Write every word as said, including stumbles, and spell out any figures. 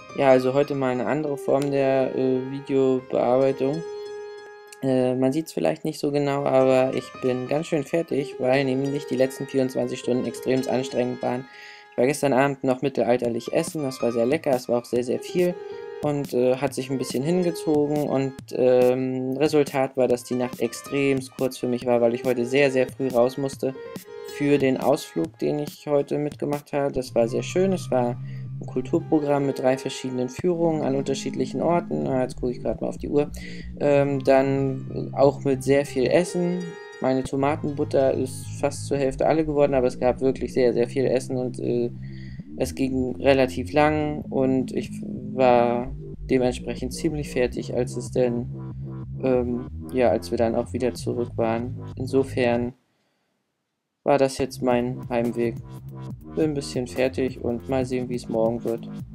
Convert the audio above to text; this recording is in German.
Ja, also heute mal eine andere Form der äh, Videobearbeitung. Äh, man sieht es vielleicht nicht so genau, aber ich bin ganz schön fertig, weil nämlich die letzten vierundzwanzig Stunden extrem anstrengend waren. Ich war gestern Abend noch mittelalterlich essen, das war sehr lecker, es war auch sehr, sehr viel und äh, hat sich ein bisschen hingezogen und ähm, Resultat war, dass die Nacht extrem kurz für mich war, weil ich heute sehr, sehr früh raus musste für den Ausflug, den ich heute mitgemacht habe. Das war sehr schön, es war ein Kulturprogramm mit drei verschiedenen Führungen an unterschiedlichen Orten. Ah, jetzt gucke ich gerade mal auf die Uhr. Ähm, dann auch mit sehr viel Essen. Meine Tomatenbutter ist fast zur Hälfte alle geworden, aber es gab wirklich sehr, sehr viel Essen und äh, es ging relativ lang und ich war dementsprechend ziemlich fertig, als es denn, ähm, ja, als wir dann auch wieder zurück waren. Insofern war das jetzt mein Heimweg. Bin ein bisschen fertig und mal sehen, wie es morgen wird.